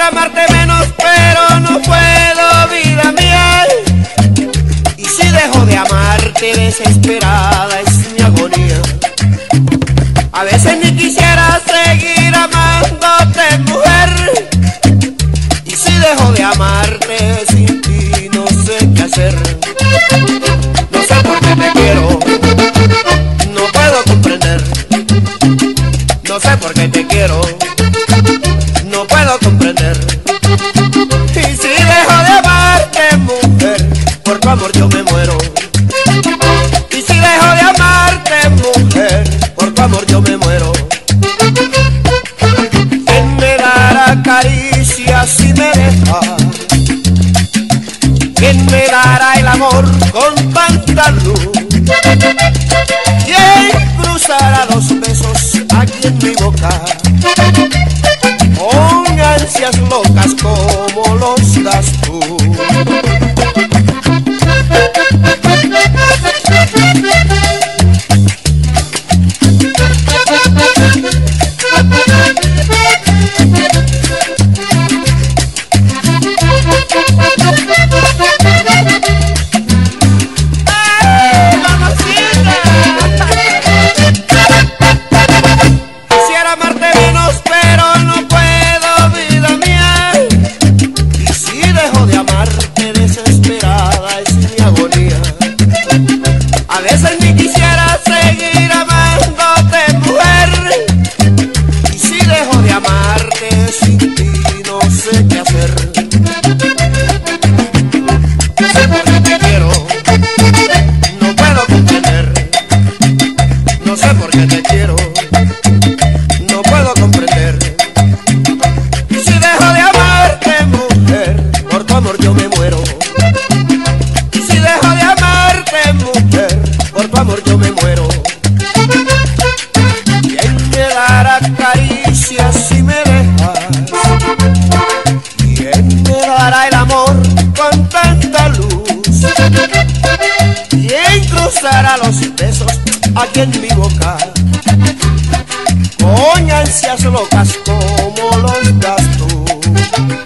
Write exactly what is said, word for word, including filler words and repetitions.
Quisiera amarte menos, pero no puedo, vida mía. Y si dejo de amarte, desesperada es mi agonía. A veces ni quisiera seguir amándote, mujer. Y si dejo de amarte, sin ti no sé qué hacer. No sé por qué te quiero, no puedo comprender. No sé por qué te quiero, no puedo comprender. Y si dejo de amarte, mujer, por tu amor yo me muero. Y si dejo de amarte, mujer, por tu amor yo me muero. ¿Quién me dará caricias si me deja? ¿Quién me dará el amor con tanta luz? ¿Quién cruzará los besos aquí en mi boca con ansias locas como los das tú? A veces ni quisiera seguir amándote, mujer. Y si dejo de amarte, sin ti no sé qué hacer. No sé por qué te quiero, no puedo comprender. No sé por qué te quiero, no puedo comprender. Y si dejo de amarte, mujer, por tu amor yo me muero. Y si dejo de amarte, mujer, por tu amor yo me muero. ¿Quién me dará caricias si me dejas? ¿Quién me dará el amor con tanta luz? ¿Quién cruzará los besos aquí en mi boca con ansias locas como los das tú?